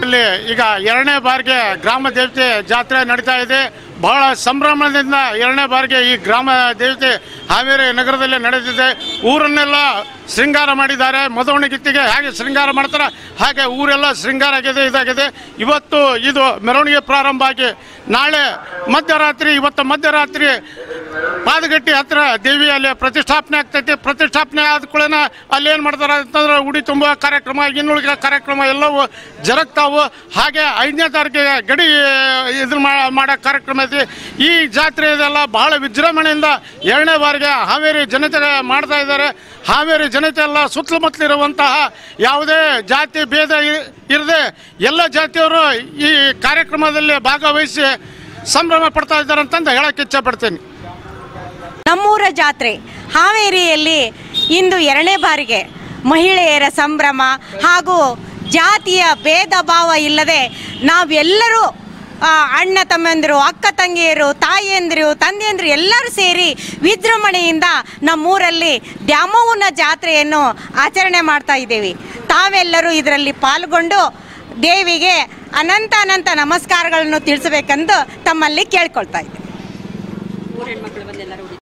ಇಲ್ಲಿ ಈಗ ಎರಡನೇ ಬಾರಿಗೆ ಗ್ರಾಮ ದೇವತೆ ಜಾತ್ರೆ ನಡೀತಾ ಇದೆ. ಬಹಳ ಸಂಭ್ರಮದಿಂದ ಎರಡನೇ ಬಾರಿಗೆ ಈ ಗ್ರಾಮ ದೇವತೆ ಹಾವೇರಿ ನಗರದಲ್ಲಿ ನಡೆದಿದೆ. ಊರನ್ನೆಲ್ಲ ಶೃಂಗಾರ ಮಾಡಿದ್ದಾರೆ. ಮಧುವಣಗಿತ್ತಿಗೆ ಹೇಗೆ ಶೃಂಗಾರ ಮಾಡ್ತಾರೆ ಹಾಗೆ ಊರೆಲ್ಲ ಶೃಂಗಾರ ಆಗಿದೆ, ಇದಾಗಿದೆ. ಇವತ್ತು ಇದು ಮೆರವಣಿಗೆ ಪ್ರಾರಂಭ ಆಗಿ ನಾಳೆ ಮಧ್ಯರಾತ್ರಿ, ಇವತ್ತು ಮಧ್ಯರಾತ್ರಿ ಪಾದಗಟ್ಟಿ ಹತ್ರ ದೇವಿಯಲ್ಲಿ ಪ್ರತಿಷ್ಠಾಪನೆ ಆಗ್ತೈತಿ. ಪ್ರತಿಷ್ಠಾಪನೆ ಆದ ಕೂಡಲೇ ಅಲ್ಲಿ ಏನು ಮಾಡ್ತಾರೆ ಅಂತಂದ್ರೆ ಉಡಿ ತುಂಬುವ ಕಾರ್ಯಕ್ರಮ, ಇನ್ನುಳಿದ ಕಾರ್ಯಕ್ರಮ ಎಲ್ಲವೂ ಜರುಗ್ತಾವು. ಹಾಗೆ 5ನೇ ತಾರೀಕಿಗೆ ಗಡಿ ಇದನ್ನ ಮಾಡೋ ಕಾರ್ಯಕ್ರಮ ಐತಿ. ಈ ಜಾತ್ರೆ ಇದೆಲ್ಲ ಬಹಳ ವಿಜೃಂಭಣೆಯಿಂದ ಎರಡನೇ ಬಾರಿಗೆ ಹಾವೇರಿ ಜನತೆ ಮಾಡ್ತಾ ಇದ್ದಾರೆ. ಹಾವೇರಿ ಜನತೆ ಎಲ್ಲ ಸುತ್ತಮುತ್ತಲಿರುವಂತಹ ಯಾವುದೇ ಜಾತಿ ಭೇದ ಇರದೆ ಎಲ್ಲ ಜಾತಿಯವರು ಈ ಕಾರ್ಯಕ್ರಮದಲ್ಲಿ ಭಾಗವಹಿಸಿ ಸಂಭ್ರಮ ಪಡ್ತಾ ಇದ್ದಾರೆ ಅಂತಂದು ಹೇಳಕ್ಕೆ ಇಚ್ಛೆ ಪಡ್ತೇನೆ. ನಮ್ಮೂರ ಜಾತ್ರೆ ಹಾವೇರಿಯಲ್ಲಿ ಇಂದು ಎರಡನೇ ಬಾರಿಗೆ ಮಹಿಳೆಯರ ಸಂಭ್ರಮ ಹಾಗೂ ಜಾತಿಯ ಭೇದ ಭಾವ ಇಲ್ಲದೆ ನಾವೆಲ್ಲರೂ ಅಣ್ಣ ತಮ್ಮಂದಿರು, ಅಕ್ಕ ತಂಗಿಯರು, ತಾಯಿಯಂದಿರು, ತಂದೆಯಂದಿರು ಎಲ್ಲರೂ ಸೇರಿ ವಿಜೃಂಭಣೆಯಿಂದ ನಮ್ಮೂರಲ್ಲಿ ದ್ಯಾಮವ್ವನ ಜಾತ್ರೆಯನ್ನು ಆಚರಣೆ ಮಾಡ್ತಾ ಇದ್ದೇವೆ. ತಾವೆಲ್ಲರೂ ಇದರಲ್ಲಿ ಪಾಲ್ಗೊಂಡು ದೇವಿಗೆ ಅನಂತ ಅನಂತ ನಮಸ್ಕಾರಗಳನ್ನು ತಿಳಿಸಬೇಕೆಂದು ತಮ್ಮಲ್ಲಿ ಕೇಳ್ಕೊಳ್ತಾ ಇದ್ದೇವೆ.